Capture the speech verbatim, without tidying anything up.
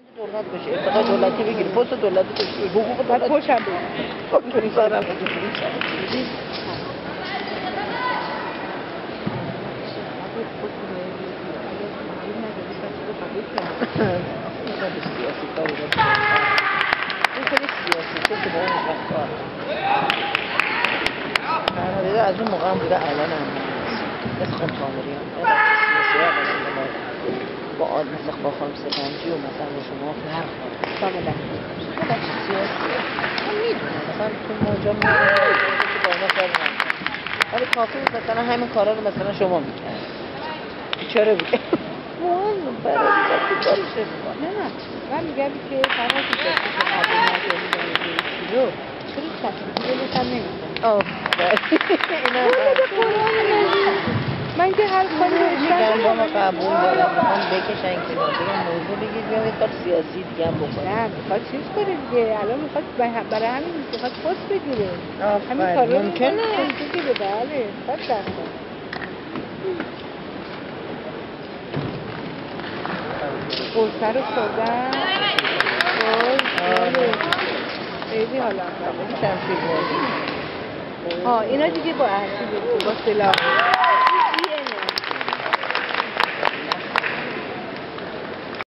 دولت بشه، ارتقا دولتی بگیری، پست دولتی بشه، حقوق بعد دولت خوشم بگیر. اونطوری سرم سیاسی کاری رو این خیلی سیاسی چه که باید نشست کار دیگه از اون موقع هم بوده الان هم مثل خانم تاموری هم سیاسی ها با آد مثل با خانم سپنجی و مثلا با شما فرق کاملا سیاسی من میدونم مثلا تو موجا میدونم که با اینا کار نمیدونم ولی کافی بود مثلا همین کارا رو مثلا شما میکرد چرا بگه مهم برای دیگه کارش نمیکنه نه نه من میگم که فرق که قبول نکنی رو چرا تکلیفی دلتم نمیکنه آفرین من که هر کاری میگم با ما قبول دارم میخوام بکشن کنار بگم موضوع بگید بیام یه کار سیاسی دیگه هم بکنم نه میخواد چیز کنه دیگه الان میخواد برای همین میخواد پست بگیره همین کار رو ممکنه پست بگیره بله میخواد دست قرصه رو خوردن خیلی حالا شمشیر بازی آه اینا دیگه با ارسی با سلاح